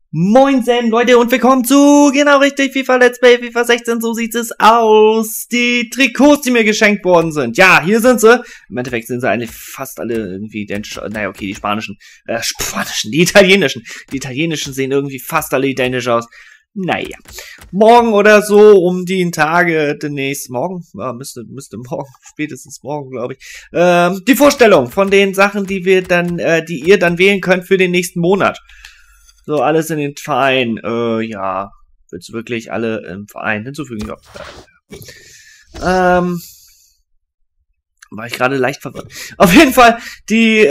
Moinsen, Leute, und willkommen zu, genau richtig, FIFA Let's Play, FIFA 16, so sieht es aus. Die Trikots, die mir geschenkt worden sind. Ja, hier sind sie. Im Endeffekt sind sie eigentlich fast alle irgendwie identisch. Naja, okay, die die italienischen. Die italienischen sehen irgendwie fast alle identisch aus. Naja, morgen oder so, um die Tage demnächst, morgen? Ja, müsste morgen, spätestens morgen, glaube ich. Die Vorstellung von den Sachen, die wir dann, die ihr dann wählen könnt für den nächsten Monat. So, alles in den Verein. Ja. Willst du wirklich alle im Verein hinzufügen? Ja. War ich gerade leicht verwirrt. Auf jeden Fall, die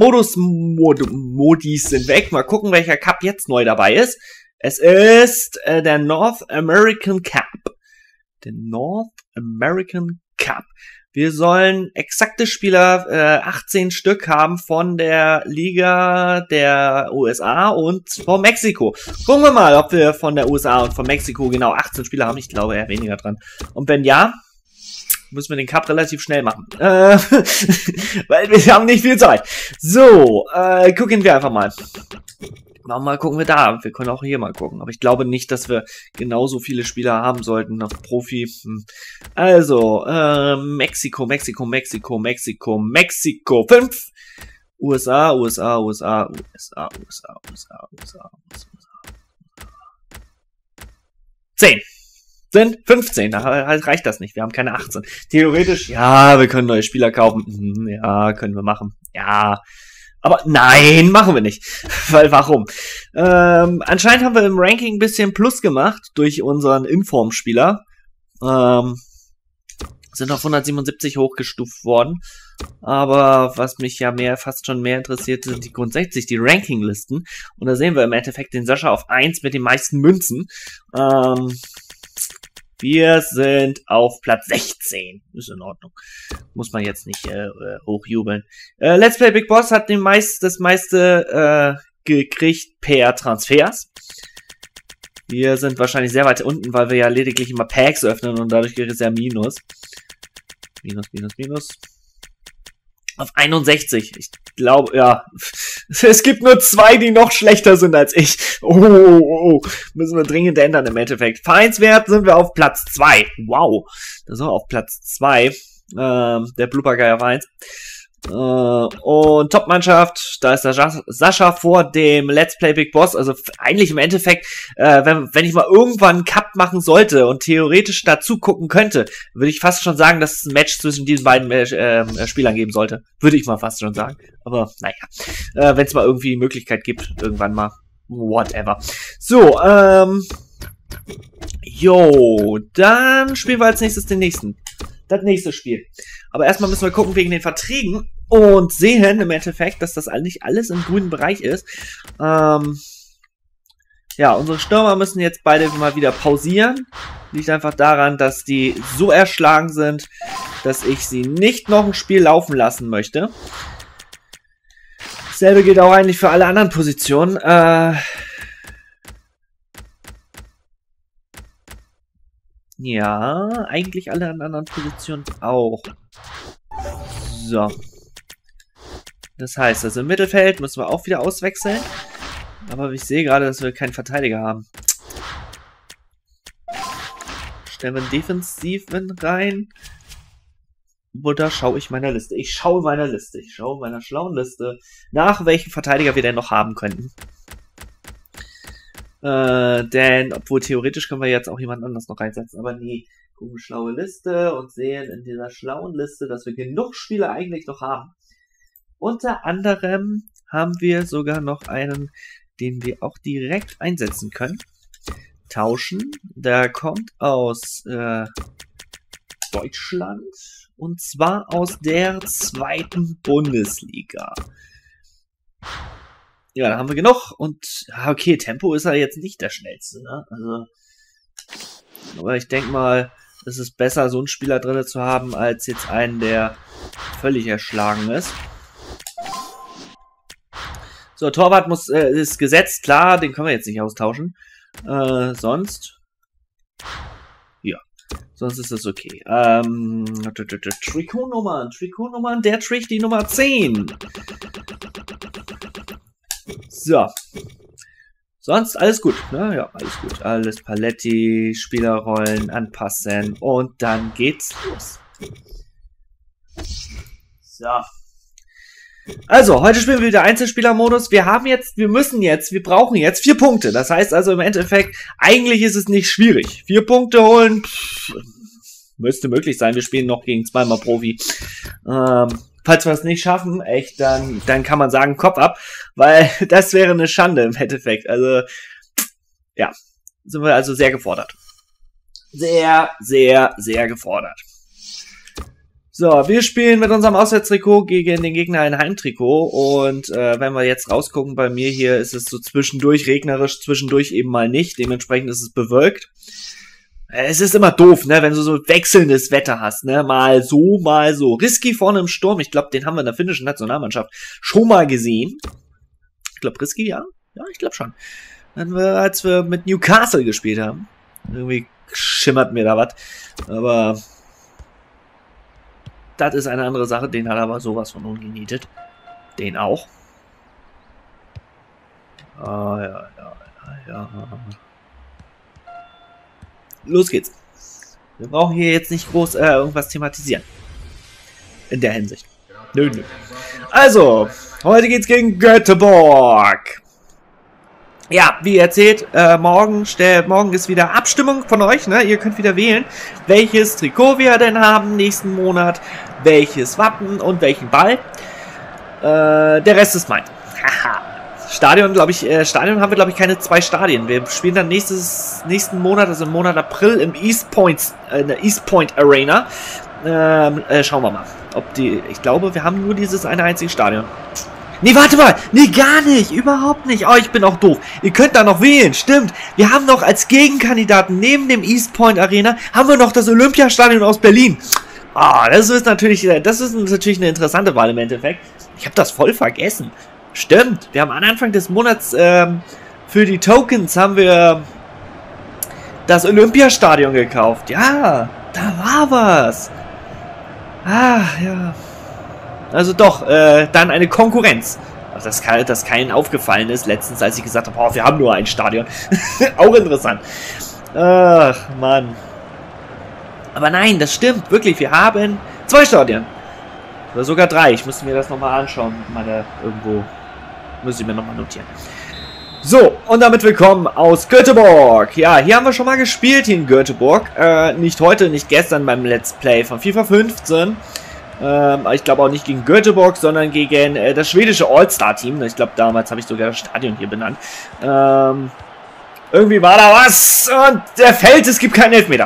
Modis sind weg. Mal gucken, welcher Cup jetzt neu dabei ist. Es ist der North American Cup. Der North American Cup. Wir sollen exakte Spieler, 18 Stück haben von der Liga der USA und von Mexiko. Gucken wir mal, ob wir von der USA und von Mexiko genau 18 Spieler haben. Ich glaube eher weniger dran. Und wenn ja, müssen wir den Cup relativ schnell machen. Weil wir haben nicht viel Zeit. So, gucken wir einfach mal. Mal gucken wir da. Wir können auch hier mal gucken. Aber ich glaube nicht, dass wir genauso viele Spieler haben sollten auf Profi. Also, Mexiko. 5. USA. 10. Sind 15. Da reicht das nicht. Wir haben keine 18. Theoretisch, ja, wir können neue Spieler kaufen. Ja, können wir machen. Ja. Aber nein, machen wir nicht. Weil warum? Anscheinend haben wir im Ranking ein bisschen Plus gemacht durch unseren Inform-Spieler. Sind auf 177 hochgestuft worden. Aber was mich ja fast schon mehr interessiert, sind grundsätzlich die Rankinglisten. Und da sehen wir im Endeffekt den Sascha auf 1 mit den meisten Münzen. Wir sind auf Platz 16. Ist in Ordnung. Muss man jetzt nicht hochjubeln. Let's Play Big Boss hat das meiste gekriegt per Transfers. Wir sind wahrscheinlich sehr weit unten, weil wir ja lediglich immer Packs öffnen und dadurch gibt es ja Minus. Minus. Auf 61. Ich glaube, ja. Es gibt nur 2, die noch schlechter sind als ich. Oh. Müssen wir dringend ändern im Endeffekt. Vereinswert sind wir auf Platz 2. Wow. Das ist auf Platz 2. Der Blooper-Geier Vereins. Und Top-Mannschaft, da ist der Sascha vor dem Let's Play Big Boss. Also eigentlich im Endeffekt, wenn ich mal irgendwann einen Cup machen sollte und theoretisch dazu gucken könnte, würde ich fast schon sagen, dass es ein Match zwischen diesen beiden Spielern geben sollte. Würde ich mal fast schon sagen. Aber naja, wenn es mal irgendwie die Möglichkeit gibt, irgendwann mal. Whatever. So, dann spielen wir als nächstes das nächste Spiel. Aber erstmal müssen wir gucken wegen den Verträgen und sehen im Endeffekt, dass das eigentlich alles im grünen Bereich ist. Ja, unsere Stürmer müssen jetzt beide mal wieder pausieren. Liegt einfach daran, dass die so erschlagen sind, dass ich sie nicht noch ein Spiel laufen lassen möchte. Dasselbe gilt auch eigentlich für alle anderen Positionen. Ja, eigentlich alle an anderen Positionen auch. So. Das heißt, also im Mittelfeld müssen wir auch wieder auswechseln. Aber ich sehe gerade, dass wir keinen Verteidiger haben. Stellen wir einen Defensiven rein. Oder schaue ich meiner Liste? Ich schaue meiner schlauen Liste nach, welchen Verteidiger wir denn noch haben könnten. Denn, obwohl theoretisch können wir jetzt auch jemand anders noch reinsetzen, aber nee, gucken schlaue Liste und sehen in dieser schlauen Liste, dass wir genug Spieler eigentlich noch haben. Unter anderem haben wir sogar noch einen, den wir auch direkt einsetzen können. Tauschen. Der kommt aus Deutschland und zwar aus der 2. Bundesliga. Ja, da haben wir genug. Und, okay, Tempo ist ja jetzt nicht der schnellste, ne? Also, aber ich denke mal, es ist besser, so einen Spieler drin zu haben, als jetzt einen, der völlig erschlagen ist. So, Torwart ist gesetzt, klar, den können wir jetzt nicht austauschen. Sonst, ja, sonst ist das okay. Trikotnummern, der trägt die Nummer 10. So. Sonst alles gut, ne? Ja, alles gut. Alles Paletti, Spielerrollen anpassen und dann geht's los. So. Also, heute spielen wir wieder Einzelspielermodus. Wir brauchen jetzt 4 Punkte. Das heißt also im Endeffekt, eigentlich ist es nicht schwierig. 4 Punkte holen, müsste möglich sein. Wir spielen noch gegen 2-mal Profi. Falls wir es nicht schaffen, echt, dann kann man sagen, Kopf ab, weil das wäre eine Schande im Endeffekt. Also, ja, sind wir also sehr gefordert. Sehr, sehr, sehr gefordert. So, wir spielen mit unserem Auswärtstrikot gegen den Gegner ein Heimtrikot und wenn wir jetzt rausgucken, bei mir hier ist es so zwischendurch regnerisch, zwischendurch eben mal nicht, dementsprechend ist es bewölkt. Es ist immer doof, ne, wenn du so wechselndes Wetter hast, ne, mal so, mal so. Risky vorne im Sturm, ich glaube, den haben wir in der finnischen Nationalmannschaft schon mal gesehen. Ich glaube, Risky, ja? Ja, ich glaube schon. Als wir mit Newcastle gespielt haben. Irgendwie schimmert mir da was. Aber das ist eine andere Sache, den hat er aber sowas von ungenietet. Den auch. Ah, ja. Los geht's. Wir brauchen hier jetzt nicht groß irgendwas thematisieren. In der Hinsicht. Nö. Also, heute geht's gegen Göteborg. Ja, wie erzählt, morgen ist wieder Abstimmung von euch, ne? Ihr könnt wieder wählen, welches Trikot wir denn haben nächsten Monat, welches Wappen und welchen Ball. Der Rest ist mein. Haha. Stadion haben wir, glaube ich, keine 2 Stadien. Wir spielen dann nächsten Monat, also im Monat April, in der East Point Arena. Schauen wir mal. Ich glaube, wir haben nur dieses eine einzige Stadion. Nee, warte mal. Nee, gar nicht. Überhaupt nicht. Oh, ich bin auch doof. Ihr könnt da noch wählen. Stimmt. Wir haben noch als Gegenkandidaten neben dem East Point Arena, haben wir noch das Olympiastadion aus Berlin. Ah, das ist natürlich eine interessante Wahl im Endeffekt. Ich habe das voll vergessen. Stimmt, wir haben am Anfang des Monats für die Tokens haben wir das Olympiastadion gekauft. Ja, da war was. Ah, ja. Also doch, dann eine Konkurrenz. Also dass keinen aufgefallen ist letztens, als ich gesagt habe, oh, wir haben nur ein Stadion. Auch interessant. Ach, Mann. Aber nein, das stimmt, wirklich, wir haben 2 Stadien. Oder sogar 3. Ich müsste mir das nochmal anschauen. Irgendwo müsste ich mir nochmal notieren. So, und damit willkommen aus Göteborg. Ja, hier haben wir schon mal gespielt, hier in Göteborg. Nicht heute, nicht gestern beim Let's Play von FIFA 15. Ich glaube auch nicht gegen Göteborg, sondern gegen das schwedische All-Star-Team. Ich glaube, damals habe ich sogar das Stadion hier benannt. Irgendwie war da was und der fällt, es gibt keinen Elfmeter.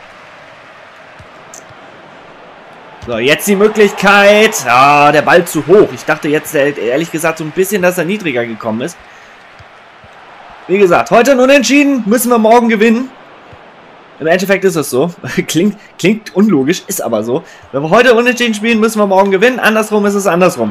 So, jetzt die Möglichkeit. Ah, der Ball zu hoch. Ich dachte jetzt, ehrlich gesagt, so ein bisschen, dass er niedriger gekommen ist. Wie gesagt, heute ein Unentschieden. Müssen wir morgen gewinnen. Im Endeffekt ist es so. Klingt unlogisch, ist aber so. Wenn wir heute Unentschieden spielen, müssen wir morgen gewinnen. Andersrum ist es andersrum.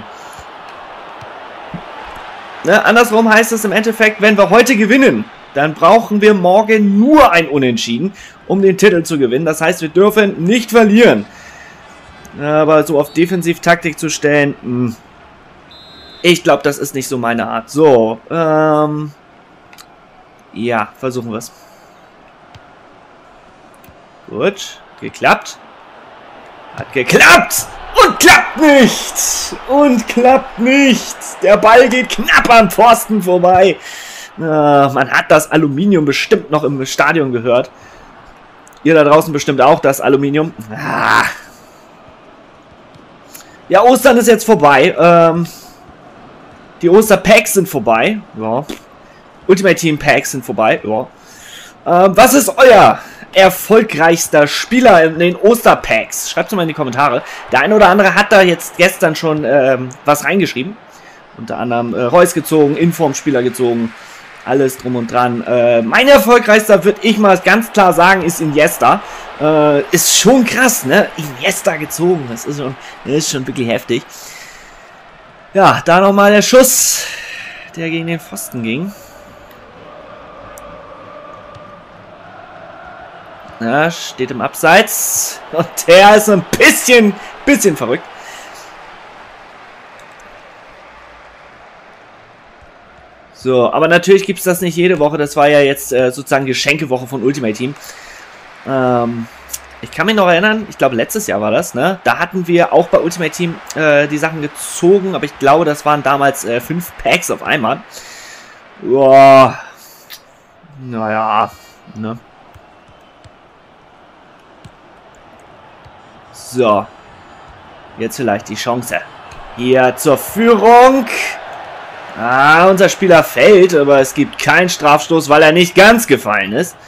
Ne? Andersrum heißt es im Endeffekt, wenn wir heute gewinnen, dann brauchen wir morgen nur ein Unentschieden, um den Titel zu gewinnen. Das heißt, wir dürfen nicht verlieren. Aber so auf Defensivtaktik zu stellen, ich glaube, das ist nicht so meine Art. So, ja, versuchen wir es. Gut, geklappt. Hat geklappt! Und klappt nicht! Und klappt nicht! Der Ball geht knapp am Pfosten vorbei. Man hat das Aluminium bestimmt noch im Stadion gehört. Ihr da draußen bestimmt auch, das Aluminium. Ja, Ostern ist jetzt vorbei. Die Osterpacks sind vorbei. Ja. Ultimate Team Packs sind vorbei. Ja. Was ist euer erfolgreichster Spieler in den Osterpacks? Schreibt es mal in die Kommentare. Der eine oder andere hat da jetzt gestern schon was reingeschrieben. Unter anderem Reus gezogen, Inform-Spieler gezogen. Alles drum und dran. Mein erfolgreichster, würde ich mal ganz klar sagen, ist Iniesta. Ist schon krass, ne? Iniesta gezogen. Das ist schon wirklich heftig. Ja, da nochmal der Schuss, der gegen den Pfosten ging. Ja, steht im Abseits. Und der ist ein bisschen verrückt. So, aber natürlich gibt es das nicht jede Woche. Das war ja jetzt sozusagen Geschenkewoche von Ultimate Team. Ich kann mich noch erinnern, ich glaube letztes Jahr war das, ne? Da hatten wir auch bei Ultimate Team die Sachen gezogen, aber ich glaube, das waren damals 5 Packs auf einmal. Boah. Naja, ne? So. Jetzt vielleicht die Chance. Hier zur Führung. Ah, unser Spieler fällt, aber es gibt keinen Strafstoß, weil er nicht ganz gefallen ist.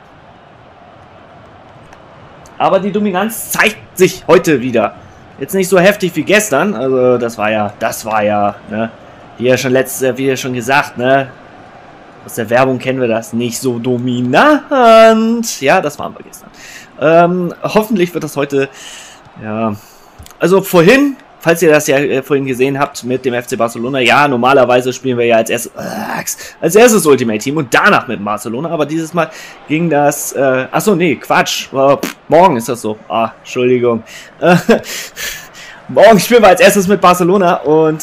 Aber die Dominanz zeigt sich heute wieder. Jetzt nicht so heftig wie gestern. Also das war ja, ne? Wie schon gesagt, ne? Aus der Werbung kennen wir das, nicht so dominant. Ja, das waren wir gestern. Hoffentlich wird das heute, ja, also vorhin, falls ihr das ja vorhin gesehen habt mit dem FC Barcelona, ja, normalerweise spielen wir ja als erstes Ultimate Team und danach mit Barcelona, aber dieses Mal ging das, achso, nee, Quatsch, morgen ist das so, Entschuldigung, morgen spielen wir als erstes mit Barcelona und,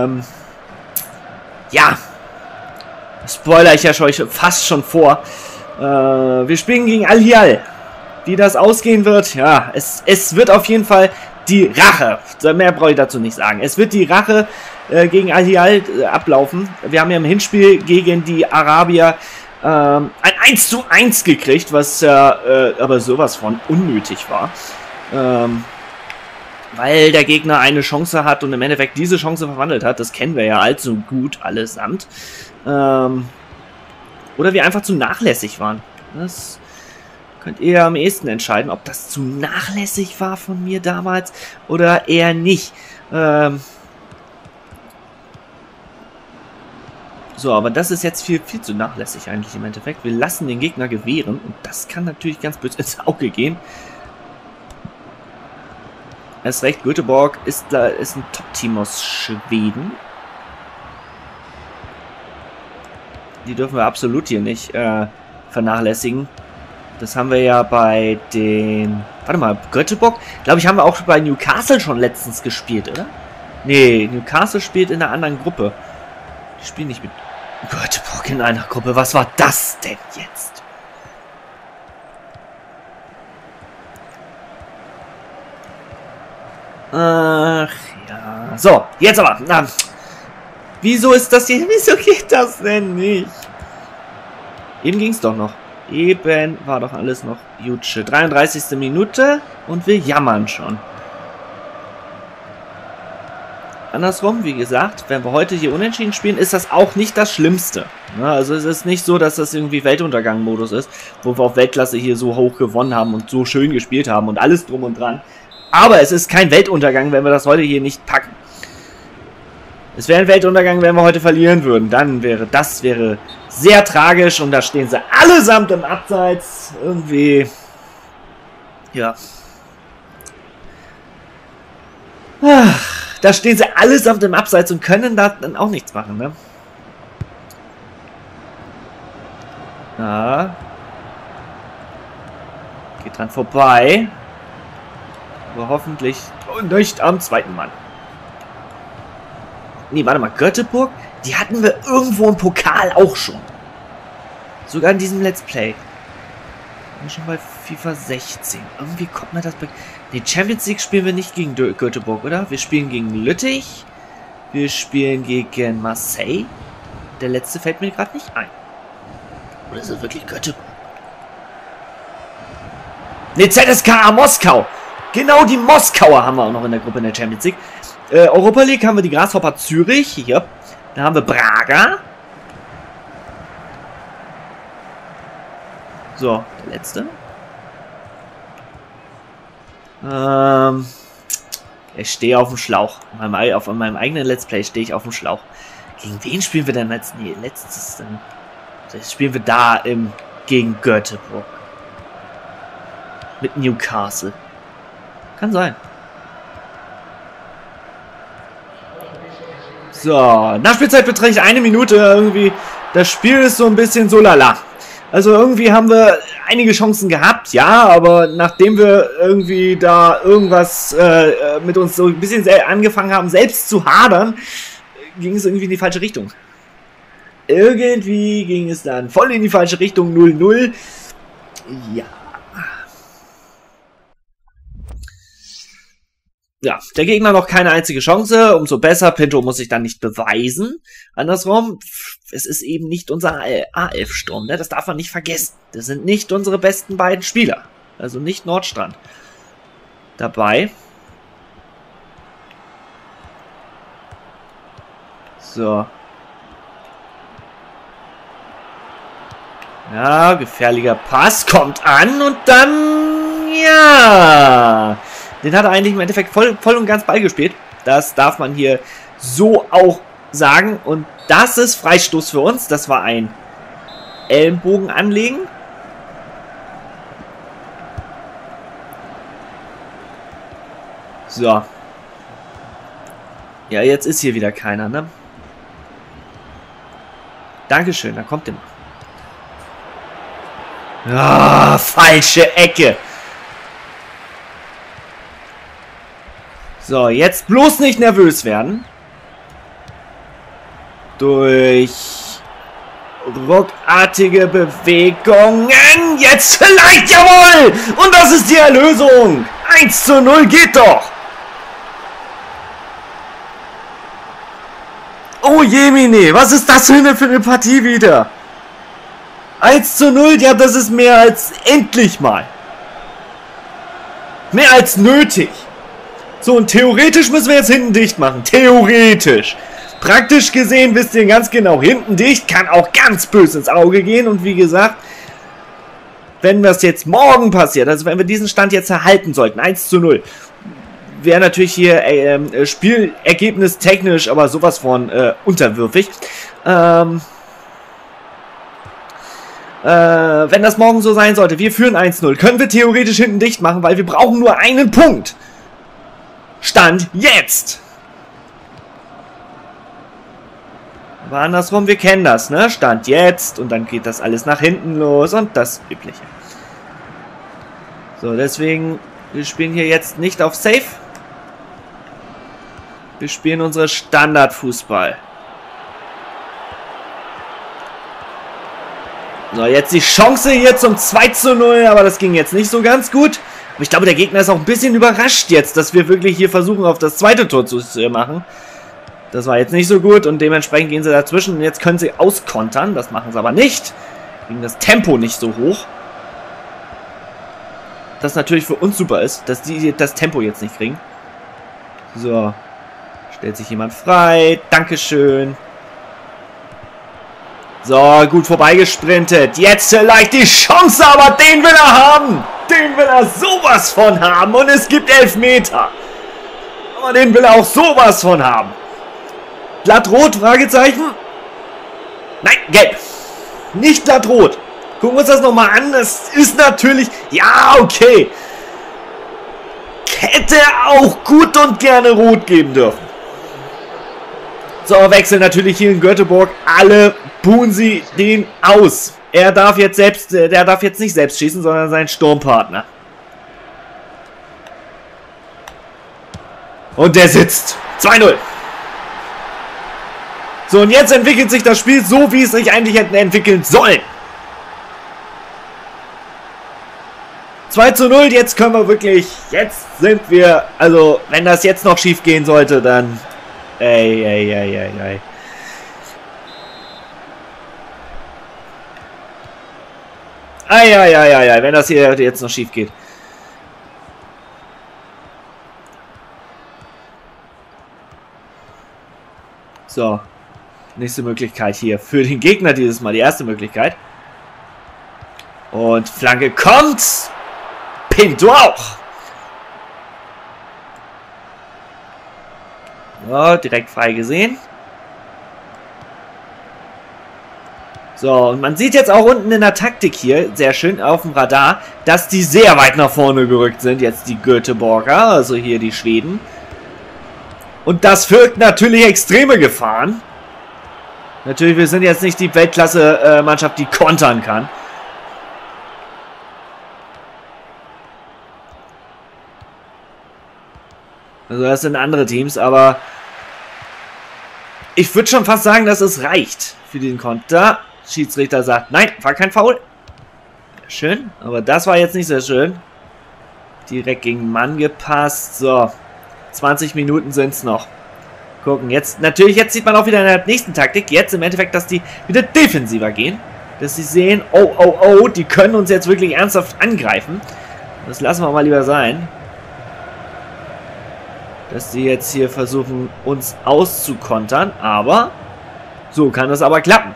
ja, spoiler ich ja euch fast schon vor, wir spielen gegen Al Hilal. Wie das ausgehen wird, ja, es wird auf jeden Fall die Rache, mehr brauche ich dazu nicht sagen. Es wird die Rache gegen Al Hilal ablaufen. Wir haben ja im Hinspiel gegen die Arabier ein 1:1 gekriegt, was aber sowas von unnötig war. Weil der Gegner eine Chance hat und im Endeffekt diese Chance verwandelt hat. Das kennen wir ja allzu gut allesamt. Oder wir einfach zu nachlässig waren. Das könnt ihr am ehesten entscheiden, ob das zu nachlässig war von mir damals oder eher nicht. So, aber das ist jetzt viel zu nachlässig eigentlich im Endeffekt. Wir lassen den Gegner gewähren und das kann natürlich ganz böse ins Auge gehen. Erst recht, Göteborg ist ein Top-Team aus Schweden. Die dürfen wir absolut hier nicht vernachlässigen. Das haben wir ja bei den... Warte mal, Göteborg? Glaube ich, haben wir auch bei Newcastle schon letztens gespielt, oder? Nee, Newcastle spielt in einer anderen Gruppe. Die spielen nicht mit Göteborg in einer Gruppe. Was war das denn jetzt? Ach ja. So, jetzt aber. Na, wieso ist das hier? Wieso geht das denn nicht? Eben ging es doch noch. Eben war doch alles noch Jutsche. 33. Minute und wir jammern schon. Andersrum, wie gesagt, wenn wir heute hier unentschieden spielen, ist das auch nicht das Schlimmste. Ja, also es ist nicht so, dass das irgendwie Weltuntergang-Modus ist, wo wir auf Weltklasse hier so hoch gewonnen haben und so schön gespielt haben und alles drum und dran. Aber es ist kein Weltuntergang, wenn wir das heute hier nicht packen. Es wäre ein Weltuntergang, wenn wir heute verlieren würden. Dann wäre das sehr tragisch und da stehen sie allesamt im Abseits. Irgendwie, ja. Da stehen sie allesamt im Abseits und können da dann auch nichts machen, ne? Ja. Geht dran vorbei. Aber hoffentlich nicht am zweiten Mann. Nee, warte mal, Göteborg, die hatten wir irgendwo im Pokal auch schon. Sogar in diesem Let's Play. Und schon bei FIFA 16. Irgendwie kommt mir das... Nee, Champions League spielen wir nicht gegen Göteborg, oder? Wir spielen gegen Lüttich. Wir spielen gegen Marseille. Der letzte fällt mir gerade nicht ein. Oder ist es wirklich Göteborg? Nee, ZSKA Moskau. Genau, die Moskauer haben wir auch noch in der Gruppe in der Champions League. Europa League haben wir die Grasshopper Zürich. Hier. Da haben wir Braga. So, der letzte. Ich stehe auf dem Schlauch. Auf meinem eigenen Let's Play stehe ich auf dem Schlauch. Gegen wen spielen wir denn als letztes denn? Jetzt spielen wir da gegen Göteborg. Mit Newcastle. Kann sein. So, Nachspielzeit beträgt 1 Minute irgendwie. Das Spiel ist so ein bisschen so lala. Also irgendwie haben wir einige Chancen gehabt, ja, aber nachdem wir irgendwie da irgendwas mit uns so ein bisschen angefangen haben, selbst zu hadern, ging es irgendwie in die falsche Richtung. irgendwie ging es dann voll in die falsche Richtung. 0-0. Ja. Ja, der Gegner noch keine einzige Chance, umso besser. Pinto muss sich dann nicht beweisen. Andersrum, es ist eben nicht unser A11-Sturm, ne? Das darf man nicht vergessen. Das sind nicht unsere besten beiden Spieler. Also nicht Nordstrand dabei. So. Ja, gefährlicher Pass kommt an und dann, ja, den hat er eigentlich im Endeffekt voll und ganz beigespielt. Das darf man hier so auch sagen. Und das ist Freistoß für uns. Das war ein Ellenbogen anlegen. So. Ja, jetzt ist hier wieder keiner, ne? Dankeschön, da kommt der. Ah, falsche Ecke. So, jetzt bloß nicht nervös werden. Durch ruckartige Bewegungen. Jetzt vielleicht, jawohl! Und das ist die Erlösung. 1:0 geht doch. Oh Jemine, was ist das für eine Partie wieder? 1:0, ja, das ist mehr als endlich mal. Mehr als nötig. So, und theoretisch müssen wir jetzt hinten dicht machen. Theoretisch. Praktisch gesehen wisst ihr ganz genau, hinten dicht kann auch ganz böse ins Auge gehen. Und wie gesagt, wenn das jetzt morgen passiert, also wenn wir diesen Stand jetzt erhalten sollten, 1:0, wäre natürlich hier Spielergebnis technisch aber sowas von unterwürfig. Wenn das morgen so sein sollte, wir führen 1:0, können wir theoretisch hinten dicht machen, weil wir brauchen nur einen Punkt. Stand jetzt. Aber andersrum, wir kennen das, ne? Stand jetzt und dann geht das alles nach hinten los und das Übliche. So, deswegen, wir spielen hier jetzt nicht auf Safe. Wir spielen unsere Standardfußball. So, jetzt die Chance hier zum 2:0, aber das ging jetzt nicht so ganz gut. Aber ich glaube, der Gegner ist auch ein bisschen überrascht jetzt, dass wir wirklich hier versuchen, auf das zweite Tor zu machen. Das war jetzt nicht so gut und dementsprechend gehen sie dazwischen. Und jetzt können sie auskontern, das machen sie aber nicht. Wegen das Tempo nicht so hoch. Das natürlich für uns super ist, dass die das Tempo jetzt nicht kriegen. So. Stellt sich jemand frei. Dankeschön. So, gut vorbeigesprintet. Jetzt vielleicht die Chance, aber den will er haben. Den will er sowas von haben. Und es gibt Elfmeter. Aber den will er auch sowas von haben. Glattrot, Fragezeichen. Nein, gelb. Nicht glattrot. Gucken wir uns das nochmal an. Das ist natürlich... Ja, okay. Hätte auch gut und gerne rot geben dürfen. So, Wechsel natürlich hier in Göteborg. Alle buhen sie den aus. Er darf jetzt selbst, der darf jetzt nicht selbst schießen, sondern sein Sturmpartner. Und der sitzt. 2:0. So, und jetzt entwickelt sich das Spiel so, wie es sich eigentlich hätten entwickeln sollen. 2:0, jetzt können wir wirklich, jetzt sind wir, also, wenn das jetzt noch schief gehen sollte, dann, ey. Ei, wenn das hier jetzt noch schief geht. So, nächste Möglichkeit hier für den Gegner dieses Mal, die erste Möglichkeit. Und Flanke kommt. Pinto auch. So, direkt frei gesehen. So, und man sieht jetzt auch unten in der Taktik hier, sehr schön auf dem Radar, dass die sehr weit nach vorne gerückt sind, jetzt die Göteborger, also hier die Schweden. Und das wirkt natürlich extreme Gefahren. Natürlich, wir sind jetzt nicht die Weltklasse-Mannschaft, die kontern kann. Also das sind andere Teams, aber ich würde schon fast sagen, dass es reicht für den Konter. Schiedsrichter sagt, nein, war kein Foul. Schön, aber das war jetzt nicht sehr schön. Direkt gegen Mann gepasst. So, 20 Minuten sind es noch. Gucken, jetzt sieht man auch wieder in der nächsten Taktik. Jetzt im Endeffekt, dass die wieder defensiver gehen. Dass sie sehen, oh, die können uns jetzt wirklich ernsthaft angreifen. Das lassen wir mal lieber sein. Dass die jetzt hier versuchen, uns auszukontern. Aber so kann das aber klappen.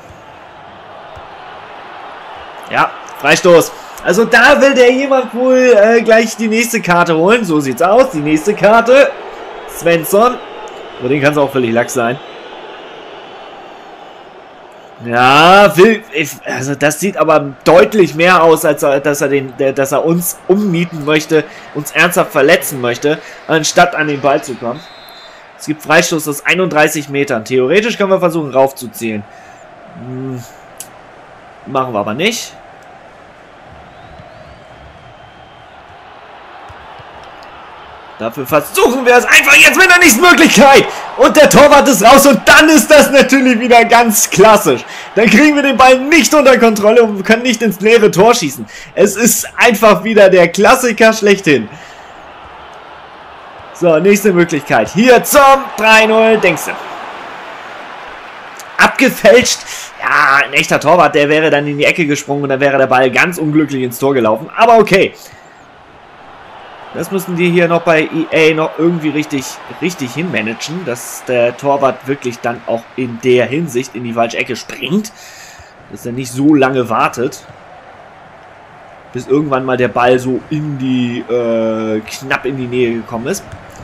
Ja, Freistoß. Also da will der jemand wohl gleich die nächste Karte holen. So sieht's aus. Die nächste Karte. Svensson. Aber den kann es auch völlig lax sein. Ja, also das sieht aber deutlich mehr aus, als dass er uns umnieten möchte, uns ernsthaft verletzen möchte, anstatt an den Ball zu kommen. Es gibt Freistoß aus 31 Metern. Theoretisch können wir versuchen, raufzuzielen. Machen wir aber nicht. Dafür versuchen wir es einfach jetzt mit der nächsten Möglichkeit. Und der Torwart ist raus und dann ist das natürlich wieder ganz klassisch. Dann kriegen wir den Ball nicht unter Kontrolle und können nicht ins leere Tor schießen. Es ist einfach wieder der Klassiker schlechthin. So, nächste Möglichkeit. Hier zum 3-0, denkst du. Abgefälscht. Ja, ein echter Torwart, der wäre dann in die Ecke gesprungen und dann wäre der Ball ganz unglücklich ins Tor gelaufen. Aber okay. Das müssen die hier noch bei EA noch irgendwie richtig hinmanagen, dass der Torwart wirklich dann auch in der Hinsicht in die falsche Ecke springt. Dass er nicht so lange wartet, bis irgendwann mal der Ball so in die, knapp in die Nähe gekommen ist.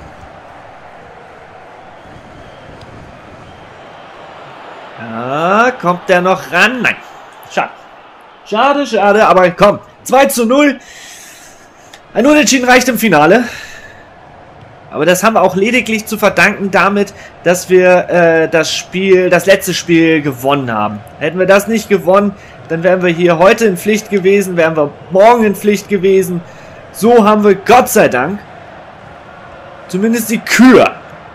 Ja, kommt der noch ran? Nein. Schade. Schade, aber komm. 2:0. Ein Unentschieden reicht im Finale. Aber das haben wir auch lediglich zu verdanken damit, dass wir das letzte Spiel gewonnen haben. Hätten wir das nicht gewonnen, dann wären wir hier heute in Pflicht gewesen, wären wir morgen in Pflicht gewesen. So haben wir Gott sei Dank zumindest die Kür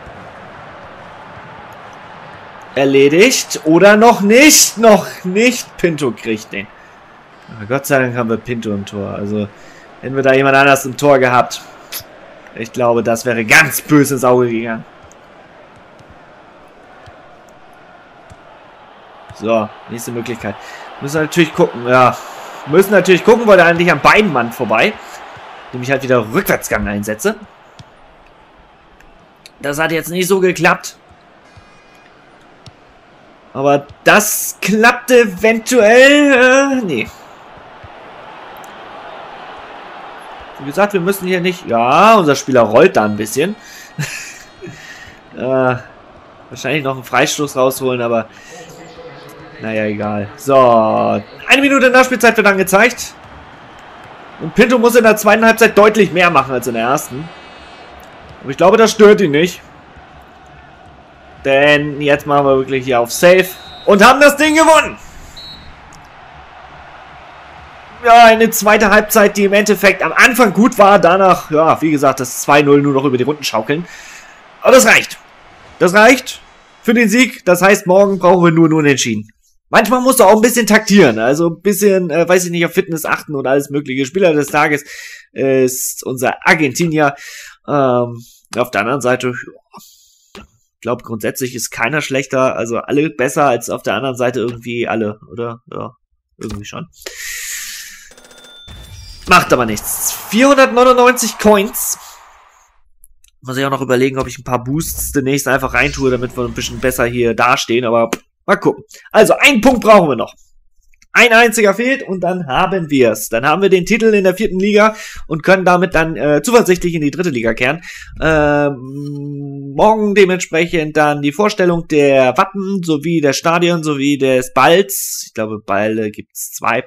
erledigt. Oder noch nicht. Pinto kriegt den. Aber Gott sei Dank haben wir Pinto im Tor. Also hätten wir da jemand anders im Tor gehabt, ich glaube, das wäre ganz böse ins Auge gegangen. So, nächste Möglichkeit. Müssen wir natürlich gucken, ja. Wollte eigentlich an beiden Mann vorbei. Indem ich halt wieder Rückwärtsgang einsetze. Das hat jetzt nicht so geklappt. Aber das klappt eventuell, nee. Wie gesagt, wir müssen hier nicht... Ja, unser Spieler rollt da ein bisschen. Wahrscheinlich noch einen Freistoß rausholen, aber... Naja, egal. So, 1 Minute Nachspielzeit wird angezeigt. Und Pinto muss in der zweiten Halbzeit deutlich mehr machen als in der ersten. Aber ich glaube, das stört ihn nicht. Denn jetzt machen wir wirklich hier auf Safe. Und haben das Ding gewonnen. Ja, eine zweite Halbzeit, die im Endeffekt am Anfang gut war. Danach, ja, wie gesagt, das 2:0 nur noch über die Runden schaukeln. Aber das reicht. Das reicht für den Sieg. Das heißt, morgen brauchen wir nur Unentschieden. Manchmal musst du auch ein bisschen taktieren. Also ein bisschen, weiß ich nicht, auf Fitness achten und alles mögliche. Spieler des Tages ist unser Argentinier. Auf der anderen Seite, ja, ich glaube, grundsätzlich ist keiner schlechter. Also alle besser als auf der anderen Seite irgendwie alle, oder? Ja, irgendwie schon. Macht aber nichts. 499 Coins. Muss ich auch noch überlegen, ob ich ein paar Boosts demnächst einfach reintue, damit wir ein bisschen besser hier dastehen. Aber mal gucken. Also, einen Punkt brauchen wir noch. Ein einziger fehlt und dann haben wir es. Dann haben wir den Titel in der 4. Liga und können damit dann zuversichtlich in die 3. Liga kehren. Morgen dementsprechend dann die Vorstellung der Wappen sowie der Stadion sowie des Balls. Ich glaube, Ball gibt's 2.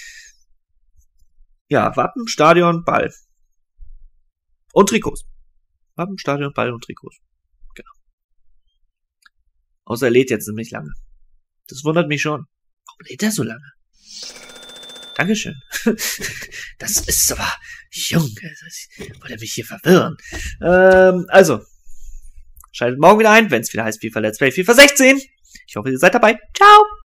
Ja, Wappen, Stadion, Ball. Und Trikots. Wappen, Stadion, Ball und Trikots. Genau. Außer er lädt jetzt nämlich lange. Das wundert mich schon. Warum lädt er so lange? Dankeschön. Das ist aber... Junge, wollte mich hier verwirren. Also. Schaltet morgen wieder ein, wenn es wieder heißt FIFA Let's Play FIFA 16. Ich hoffe, ihr seid dabei. Ciao!